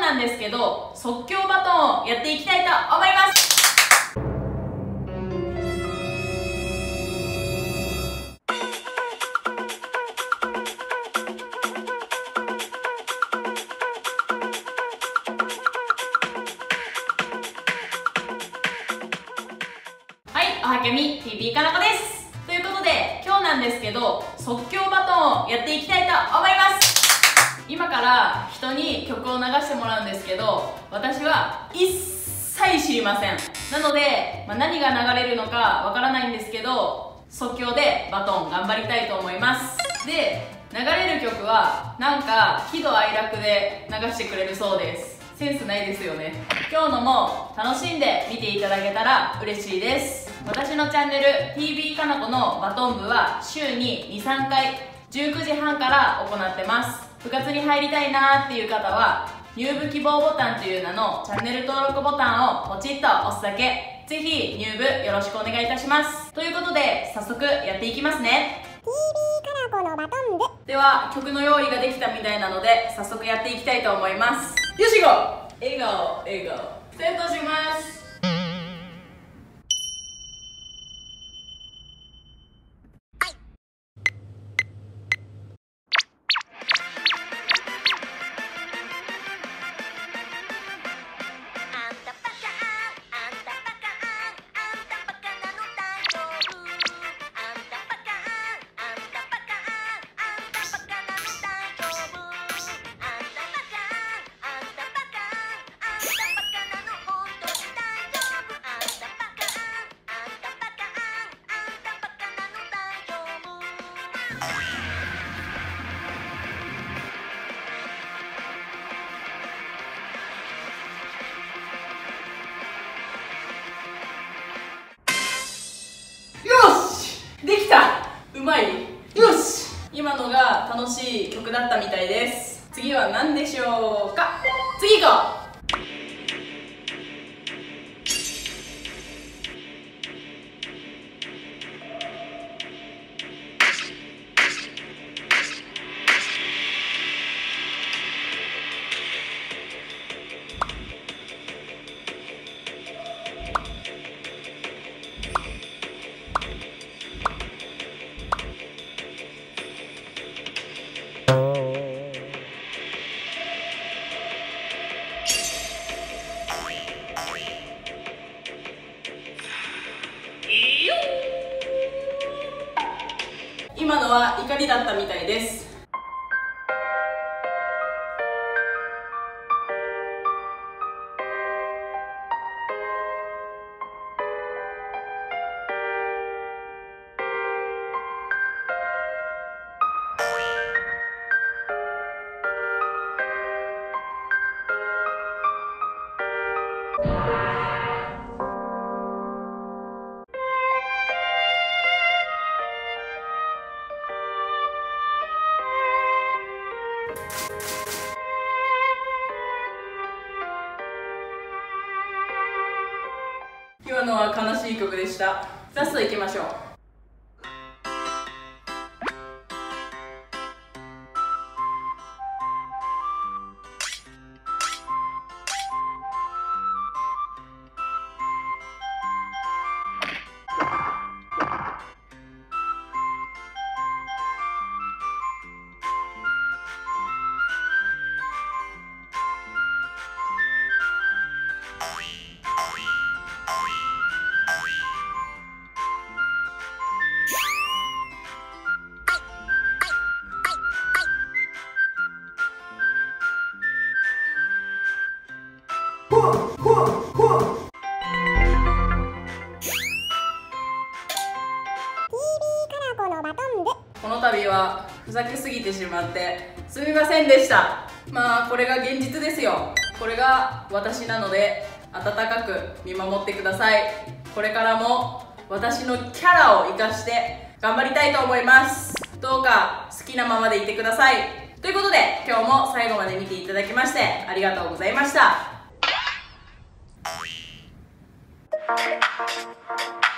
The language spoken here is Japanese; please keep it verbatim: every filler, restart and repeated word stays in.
なんですけど、即興バトンをやっていきたいと思います。はい、おはけみ ティービー かなこです。ということで、今日なんですけど、即興バトンをやっていきたいと思います。今から人に曲を流してもらうんですけど、私は一切知りません。なので、まあ、何が流れるのかわからないんですけど、即興でバトン頑張りたいと思います。で、流れる曲はなんか喜怒哀楽で流してくれるそうです。センスないですよね。今日のも楽しんで見ていただけたら嬉しいです。私のチャンネル ティービー かなこのバトン部は週にに、さんかいじゅうくじはんから行ってます。部活に入りたいなーっていう方は入部希望ボタンという名のチャンネル登録ボタンをポチッと押すだけ。ぜひ入部よろしくお願いいたします。ということで早速やっていきますね。 ティービー かなこのバトン部では曲の用意ができたみたいなので早速やっていきたいと思います。よし、行こう。笑顔笑顔スタートします。できた。うまい。よし、今のが楽しい曲だったみたいです。次は何でしょうか。次行こう。今のは怒りだったみたいです。今のは悲しい曲でした。ラストいきましょう。この度はふざけすぎてしまってすみませんでした。まあこれが現実ですよ。これが私なので温かく見守ってください。これからも私のキャラを生かして頑張りたいと思います。どうか好きなままでいてください。ということで今日も最後まで見ていただきましてありがとうございました。